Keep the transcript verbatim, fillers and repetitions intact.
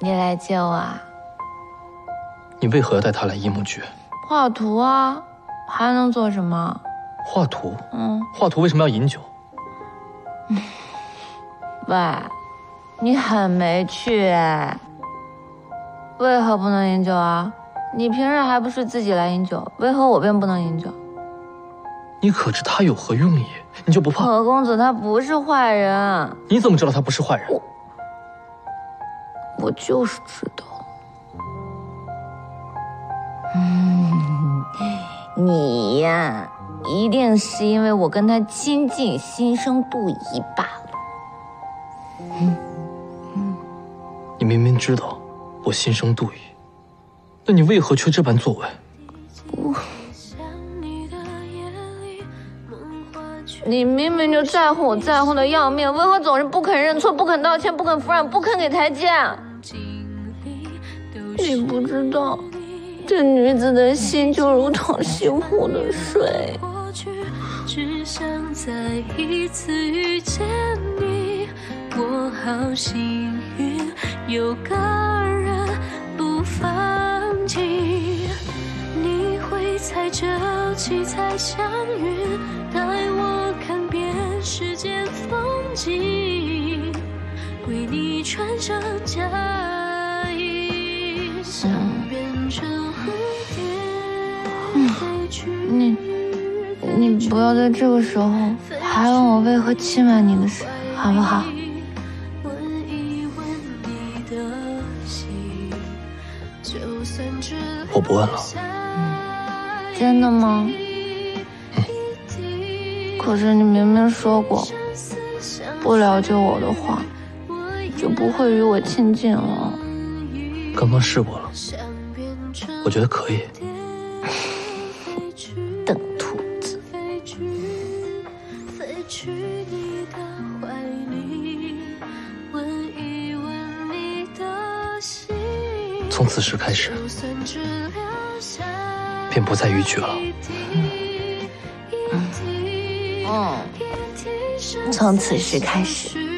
你来接我啊？ 你为何要带他来一木居？ 画图啊，还能做什么？ 画图？ 嗯， 画图为什么要饮酒？ 嗯，喂，你很没趣哎。为何不能饮酒啊？你平日还不是自己来饮酒，为何我便不能饮酒？ 你可知他有何用意？你就不怕？ 何公子他不是坏人。 你怎么知道他不是坏人？ 我我就是知道。嗯，你呀，一定是因为我跟他亲近，心生妒意罢了。嗯嗯，你明明知道我心生妒意，那你为何却这般作为？ 我。你明明就在乎我，在乎的要命，为何总是不肯认错，不肯道歉，不肯服软，不肯给台阶？你不知道，这女子的心就如同西湖的水。只想再一次遇见你，我好幸运，有个人不放弃。你会踩着七彩祥云，带我看遍世间风景，为你穿上嫁衣，想变成蝴蝶飞去。你你不要在这个时候还问我为何欺瞒你的事，好不好？ 我不问了。 真的吗？ 嗯。 可是你明明说过，不了解我的话，就不会与我亲近了。 刚刚试过了，我觉得可以。 笨兔子。 从此时开始，便不再逾矩了。 嗯，嗯，从此时开始。